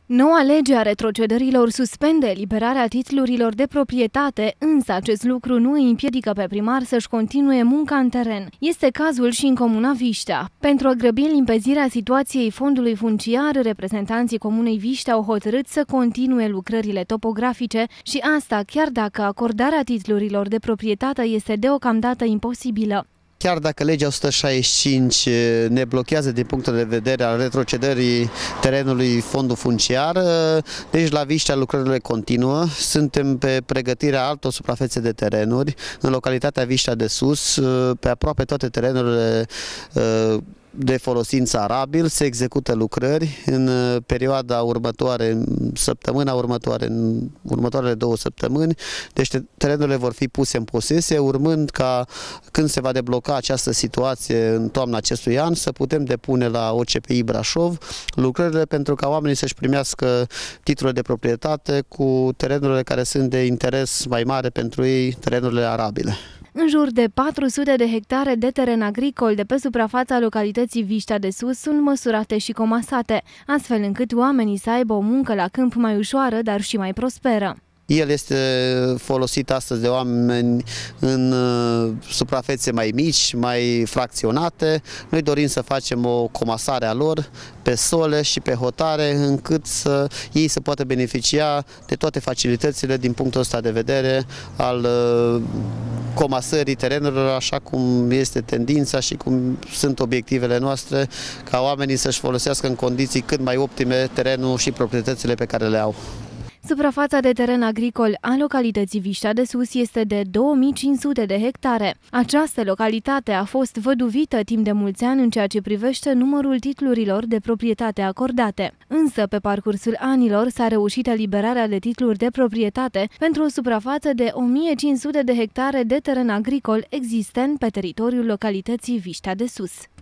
Noua lege a retrocedărilor suspendă eliberarea titlurilor de proprietate, însă acest lucru nu îi împiedică pe primar să-și continue munca în teren. Este cazul și în comuna Viștea. Pentru a grăbi limpezirea situației fondului funciar, reprezentanții comunei Viștea au hotărât să continue lucrările topografice și asta chiar dacă acordarea titlurilor de proprietate este deocamdată imposibilă. Chiar dacă legea 165 ne blochează din punctul de vedere al retrocedării terenului fondul funciar, deci la Viștea lucrările continuă. Suntem pe pregătirea altor suprafețe de terenuri în localitatea Viștea de Sus, pe aproape toate terenurile de folosință arabil, se execută lucrări în perioada următoare, în săptămâna următoare, în următoarele 2 săptămâni, deci terenurile vor fi puse în posesie, urmând ca când se va debloca această situație în toamna acestui an, să putem depune la OCPI Brașov lucrările pentru ca oamenii să-și primească titlurile de proprietate cu terenurile care sunt de interes mai mare pentru ei, terenurile arabile. În jur de 400 de hectare de teren agricol de pe suprafața localității Viștea de Sus sunt măsurate și comasate, astfel încât oamenii să aibă o muncă la câmp mai ușoară, dar și mai prosperă. El este folosit astăzi de oameni în suprafețe mai mici, mai fracționate. Noi dorim să facem o comasare a lor pe sole și pe hotare, încât ei să poată beneficia de toate facilitățile din punctul ăsta de vedere al comasării terenurilor, așa cum este tendința și cum sunt obiectivele noastre, ca oamenii să-și folosească în condiții cât mai optime terenul și proprietățile pe care le au. Suprafața de teren agricol a localității Viștea de Sus este de 2500 de hectare. Această localitate a fost văduvită timp de mulți ani în ceea ce privește numărul titlurilor de proprietate acordate. Însă, pe parcursul anilor s-a reușit eliberarea de titluri de proprietate pentru o suprafață de 1500 de hectare de teren agricol existent pe teritoriul localității Viștea de Sus.